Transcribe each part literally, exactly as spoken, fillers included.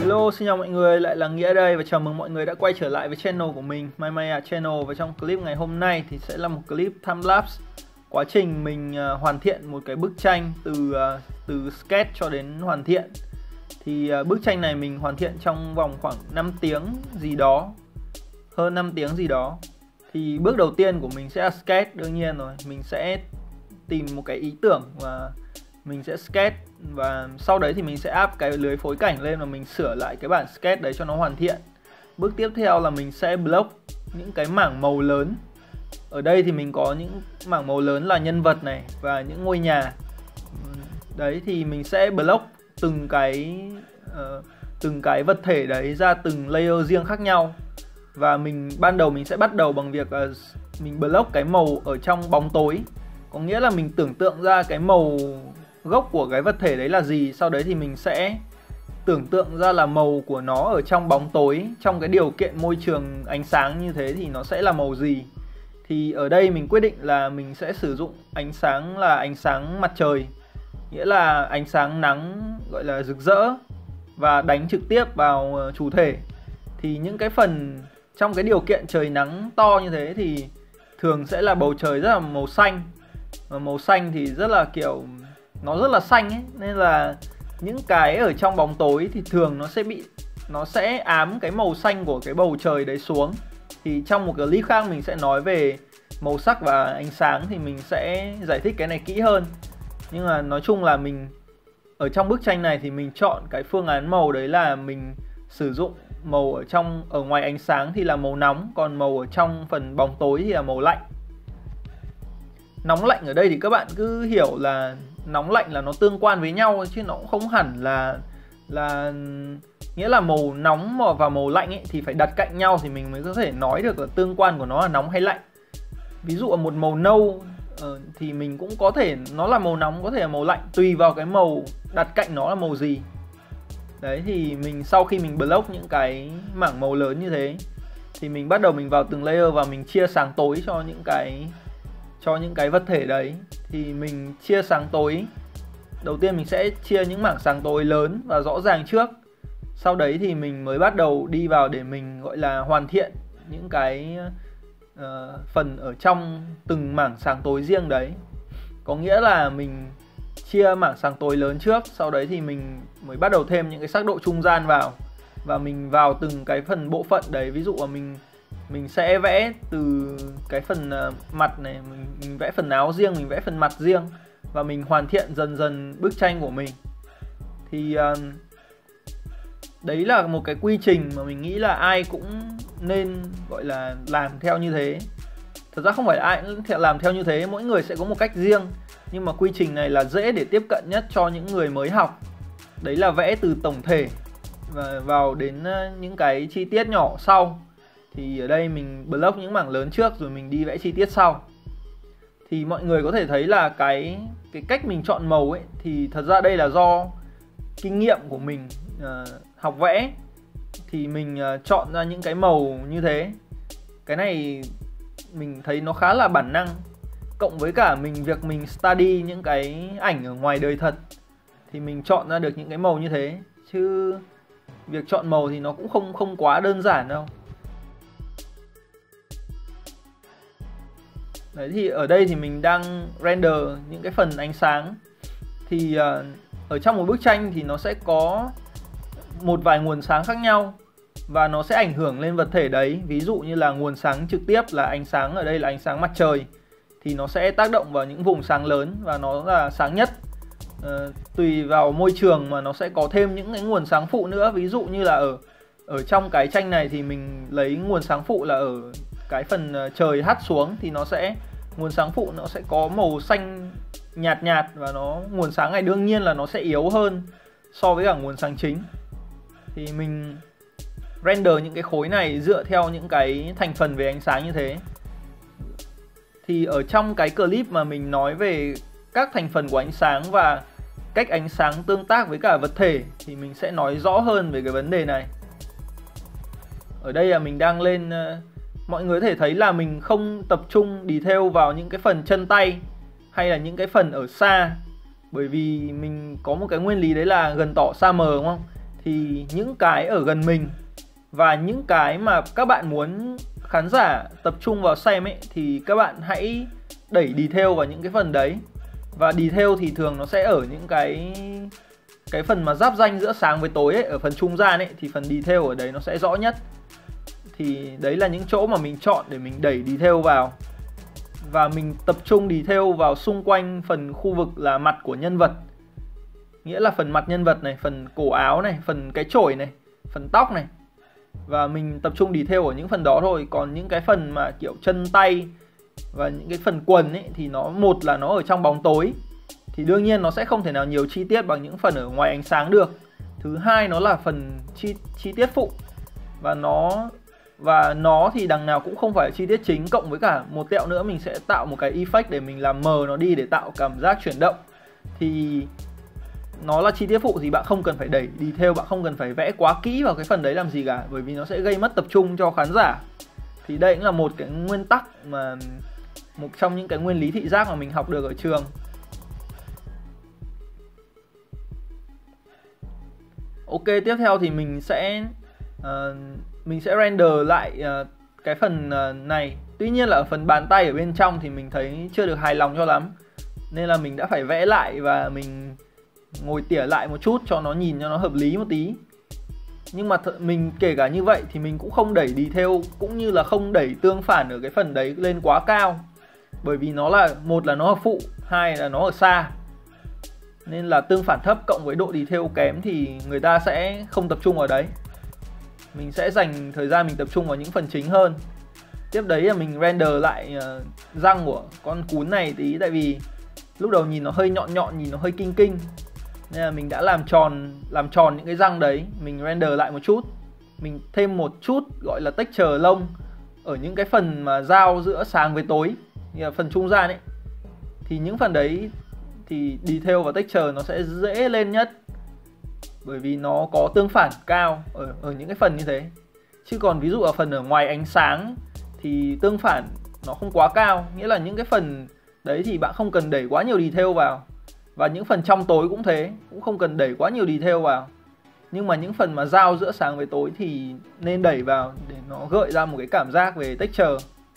Hello, xin chào mọi người, lại là Nghĩa đây và chào mừng mọi người đã quay trở lại với channel của mình, My Maya Channel. Và trong clip ngày hôm nay thì sẽ là một clip time lapse quá trình mình uh, hoàn thiện một cái bức tranh từ uh, từ sketch cho đến hoàn thiện. Thì uh, bức tranh này mình hoàn thiện trong vòng khoảng năm tiếng gì đó, hơn năm tiếng gì đó. Thì bước đầu tiên của mình sẽ là sketch, đương nhiên rồi, mình sẽ tìm một cái ý tưởng và mình sẽ sketch, và sau đấy thì mình sẽ áp cái lưới phối cảnh lên và mình sửa lại cái bản sketch đấy cho nó hoàn thiện. Bước tiếp theo là mình sẽ block những cái mảng màu lớn. Ở đây thì mình có những mảng màu lớn là nhân vật này và những ngôi nhà. Đấy thì mình sẽ block từng cái uh, từng cái vật thể đấy ra từng layer riêng khác nhau. Và mình ban đầu mình sẽ bắt đầu bằng việc uh, mình block cái màu ở trong bóng tối. Có nghĩa là mình tưởng tượng ra cái màu gốc của cái vật thể đấy là gì. Sau đấy thì mình sẽ tưởng tượng ra là màu của nó ở trong bóng tối, trong cái điều kiện môi trường ánh sáng như thế thì nó sẽ là màu gì. Thì ở đây mình quyết định là mình sẽ sử dụng ánh sáng là ánh sáng mặt trời, nghĩa là ánh sáng nắng gọi là rực rỡ và đánh trực tiếp vào chủ thể. Thì những cái phần trong cái điều kiện trời nắng to như thế thì thường sẽ là bầu trời rất là màu xanh. Và màu xanh thì rất là kiểu nó rất là xanh ấy, nên là những cái ở trong bóng tối thì thường nó sẽ bị nó sẽ ám cái màu xanh của cái bầu trời đấy xuống. Thì trong một clip khác mình sẽ nói về màu sắc và ánh sáng thì mình sẽ giải thích cái này kỹ hơn. Nhưng mà nói chung là mình ở trong bức tranh này thì mình chọn cái phương án màu đấy là mình sử dụng màu ở trong ở ngoài ánh sáng thì là màu nóng, còn màu ở trong phần bóng tối thì là màu lạnh. Nóng lạnh ở đây thì các bạn cứ hiểu là nóng lạnh là nó tương quan với nhau, chứ nó cũng không hẳn là là nghĩa là màu nóng và màu lạnh ấy thì phải đặt cạnh nhau thì mình mới có thể nói được là tương quan của nó là nóng hay lạnh. Ví dụ ở một màu nâu uh, thì mình cũng có thể nó là màu nóng, có thể là màu lạnh, tùy vào cái màu đặt cạnh nó là màu gì. Đấy thì mình sau khi mình block những cái mảng màu lớn như thế thì mình bắt đầu mình vào từng layer và mình chia sáng tối cho những cái cho những cái vật thể đấy. Thì mình chia sáng tối, đầu tiên mình sẽ chia những mảng sáng tối lớn và rõ ràng trước. Sau đấy thì mình mới bắt đầu đi vào để mình gọi là hoàn thiện những cái uh, phần ở trong từng mảng sáng tối riêng đấy. Có nghĩa là mình chia mảng sáng tối lớn trước, sau đấy thì mình mới bắt đầu thêm những cái sắc độ trung gian vào. Và mình vào từng cái phần bộ phận đấy. Ví dụ là mình Mình sẽ vẽ từ cái phần uh, mặt này, mình, mình vẽ phần áo riêng, mình vẽ phần mặt riêng. Và mình hoàn thiện dần dần bức tranh của mình. Thì uh, đấy là một cái quy trình mà mình nghĩ là ai cũng nên gọi là làm theo như thế. Thật ra không phải ai cũng làm theo như thế, mỗi người sẽ có một cách riêng. Nhưng mà quy trình này là dễ để tiếp cận nhất cho những người mới học. Đấy là vẽ từ tổng thể và vào đến uh, những cái chi tiết nhỏ sau. Thì ở đây mình block những mảng lớn trước rồi mình đi vẽ chi tiết sau. Thì mọi người có thể thấy là cái cái cách mình chọn màu ấy thì thật ra đây là do kinh nghiệm của mình uh, học vẽ. Thì mình uh, chọn ra những cái màu như thế. Cái này mình thấy nó khá là bản năng, cộng với cả mình việc mình study những cái ảnh ở ngoài đời thật thì mình chọn ra được những cái màu như thế. Chứ việc chọn màu thì nó cũng không không quá đơn giản đâu. Đấy thì ở đây thì mình đang render những cái phần ánh sáng. Thì uh, ở trong một bức tranh thì nó sẽ có một vài nguồn sáng khác nhau và nó sẽ ảnh hưởng lên vật thể đấy. Ví dụ như là nguồn sáng trực tiếp là ánh sáng, ở đây là ánh sáng mặt trời, thì nó sẽ tác động vào những vùng sáng lớn và nó là sáng nhất. uh, Tùy vào môi trường mà nó sẽ có thêm những cái nguồn sáng phụ nữa. Ví dụ như là ở, ở trong cái tranh này thì mình lấy nguồn sáng phụ là ở cái phần trời hắt xuống thì nó sẽ nguồn sáng phụ nó sẽ có màu xanh nhạt nhạt, và nó nguồn sáng này đương nhiên là nó sẽ yếu hơn so với cả nguồn sáng chính. Thì mình render những cái khối này dựa theo những cái thành phần về ánh sáng như thế. Thì ở trong cái clip mà mình nói về các thành phần của ánh sáng và cách ánh sáng tương tác với cả vật thể thì mình sẽ nói rõ hơn về cái vấn đề này. Ở đây là mình đang lên, mọi người có thể thấy là mình không tập trung detail vào những cái phần chân tay hay là những cái phần ở xa. Bởi vì mình có một cái nguyên lý đấy là gần tỏ xa mờ, đúng không? thì những cái ở gần mình và những cái mà các bạn muốn khán giả tập trung vào xem ấy, thì các bạn hãy đẩy detail vào những cái phần đấy. Và detail thì thường nó sẽ ở những cái cái phần mà giáp ranh giữa sáng với tối ấy, ở phần trung gian ấy, thì phần detail ở đấy nó sẽ rõ nhất. Thì đấy là những chỗ mà mình chọn để mình đẩy detail vào. Và mình tập trung detail vào xung quanh phần khu vực là mặt của nhân vật. Nghĩa là phần mặt nhân vật này, phần cổ áo này, phần cái chổi này, phần tóc này. Và mình tập trung detail ở những phần đó thôi. Còn những cái phần mà kiểu chân tay và những cái phần quần ấy, thì nó một là nó ở trong bóng tối, thì đương nhiên nó sẽ không thể nào nhiều chi tiết bằng những phần ở ngoài ánh sáng được. Thứ hai nó là phần chi, chi tiết phụ. Và nó Và nó thì đằng nào cũng không phải chi tiết chính. Cộng với cả một tẹo nữa mình sẽ tạo một cái effect để mình làm mờ nó đi, để tạo cảm giác chuyển động. Thì nó là chi tiết phụ thì bạn không cần phải đẩy detail, bạn không cần phải vẽ quá kỹ vào cái phần đấy làm gì cả, bởi vì nó sẽ gây mất tập trung cho khán giả. Thì đây cũng là một cái nguyên tắc mà một trong những cái nguyên lý thị giác mà mình học được ở trường. Ok, tiếp theo thì mình sẽ uh, mình sẽ render lại uh, cái phần uh, này. Tuy nhiên là ở phần bàn tay ở bên trong thì mình thấy chưa được hài lòng cho lắm, nên là mình đã phải vẽ lại và mình ngồi tỉa lại một chút cho nó nhìn cho nó hợp lý một tí. Nhưng mà mình kể cả như vậy thì mình cũng không đẩy detail cũng như là không đẩy tương phản ở cái phần đấy lên quá cao. Bởi vì nó là, một là nó ở phụ, hai là nó ở xa. Nên là tương phản thấp cộng với độ detail kém thì người ta sẽ không tập trung vào đấy. Mình sẽ dành thời gian mình tập trung vào những phần chính hơn. Tiếp đấy là mình render lại uh, răng của con cún này tí. Tại vì lúc đầu nhìn nó hơi nhọn nhọn, nhìn nó hơi kinh kinh, nên là mình đã làm tròn làm tròn những cái răng đấy. Mình render lại một chút. Mình thêm một chút gọi là texture lông ở những cái phần mà giao giữa sáng với tối, như là phần trung gian ấy. Thì những phần đấy thì detail và texture nó sẽ dễ lên nhất, bởi vì nó có tương phản cao ở, ở những cái phần như thế. Chứ còn ví dụ ở phần ở ngoài ánh sáng thì tương phản nó không quá cao. Nghĩa là những cái phần đấy thì bạn không cần đẩy quá nhiều detail vào. Và những phần trong tối cũng thế, cũng không cần đẩy quá nhiều detail vào. Nhưng mà những phần mà giao giữa sáng với tối thì nên đẩy vào để nó gợi ra một cái cảm giác về texture.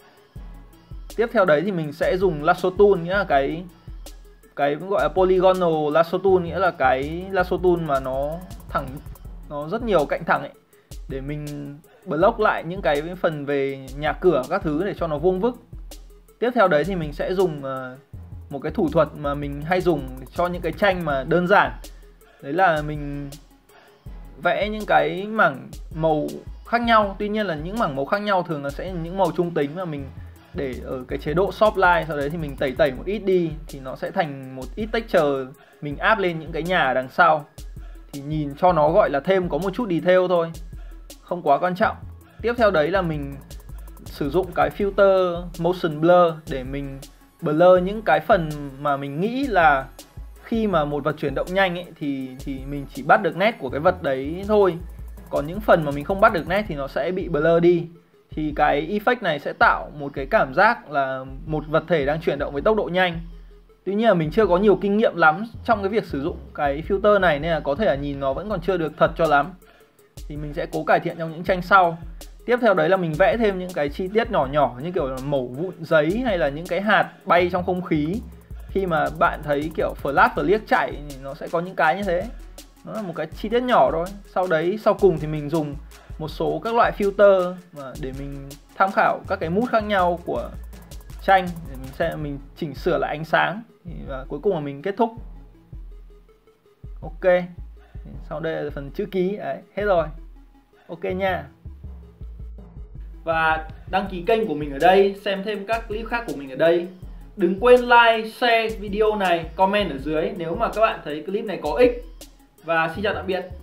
Tiếp theo đấy thì mình sẽ dùng lasso tool, nghĩa là cái cái gọi là polygonal lasso tool, nghĩa là cái lasso tool mà nó thẳng, nó rất nhiều cạnh thẳng ấy, để mình block lại những cái phần về nhà cửa các thứ để cho nó vuông vức. Tiếp theo đấy thì mình sẽ dùng uh, một cái thủ thuật mà mình hay dùng cho những cái tranh mà đơn giản. Đấy là mình vẽ những cái mảng màu khác nhau. Tuy nhiên là những mảng màu khác nhau thường là sẽ những màu trung tính mà mình để ở cái chế độ soft light. Sau đấy thì mình tẩy tẩy một ít đi thì nó sẽ thành một ít texture. Mình áp lên những cái nhà đằng sau thì nhìn cho nó gọi là thêm có một chút detail thôi, không quá quan trọng. Tiếp theo đấy là mình sử dụng cái filter motion blur để mình blur những cái phần mà mình nghĩ là khi mà một vật chuyển động nhanh ấy, thì, thì mình chỉ bắt được nét của cái vật đấy thôi. Còn những phần mà mình không bắt được nét thì nó sẽ bị blur đi. Thì cái effect này sẽ tạo một cái cảm giác là một vật thể đang chuyển động với tốc độ nhanh. Tuy nhiên là mình chưa có nhiều kinh nghiệm lắm trong cái việc sử dụng cái filter này, nên là có thể là nhìn nó vẫn còn chưa được thật cho lắm. Thì mình sẽ cố cải thiện trong những tranh sau. Tiếp theo đấy là mình vẽ thêm những cái chi tiết nhỏ nhỏ như kiểu là mẩu vụn giấy hay là những cái hạt bay trong không khí. Khi mà bạn thấy kiểu flash flick chạy thì nó sẽ có những cái như thế. Nó là một cái chi tiết nhỏ thôi. Sau đấy, sau cùng thì mình dùng một số các loại filter mà để mình tham khảo các cái mood khác nhau của tranh, để mình sẽ mình chỉnh sửa lại ánh sáng. Và cuối cùng là mình kết thúc. Ok. Sau đây là phần chữ ký. Đấy, hết rồi. Ok nha. Và đăng ký kênh của mình ở đây, xem thêm các clip khác của mình ở đây. Đừng quên like, share video này, comment ở dưới nếu mà các bạn thấy clip này có ích. Và xin chào tạm biệt.